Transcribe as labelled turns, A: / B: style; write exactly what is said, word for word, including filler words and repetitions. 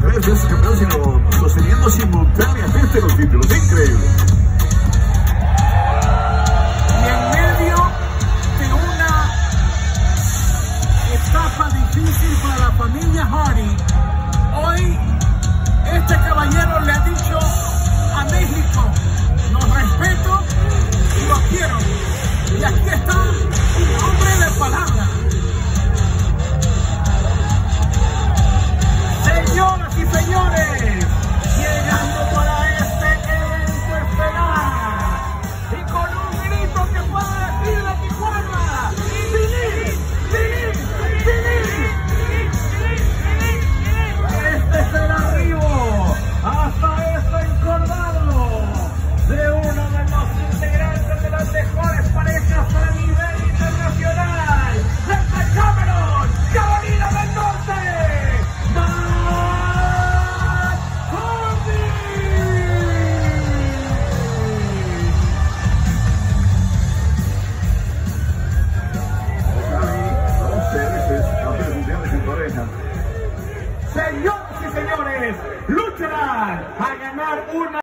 A: tres veces campeón, sino sosteniendo simultáneamente los títulos. Increíble.
B: Y en medio de una etapa difícil para la familia Hardy, hoy este caballero le ha dicho a México: los respeto y los quiero. Y aquí está un hombre de palabra. Señoras y señores, llegando para este evento estelar y con un grito que puedo decir de Tijuana: ¡Vini! ¡Vini! ¡Vini! Este es el arribo hasta este encordado de uno de los integrantes de las mejores parejas a nivel internacional, desde Cameron, Carolina del Norte, Matt Hardy.
A: Dos veces campeones mundiales en pareja.
B: Señoras y señores, lucharán a ganar una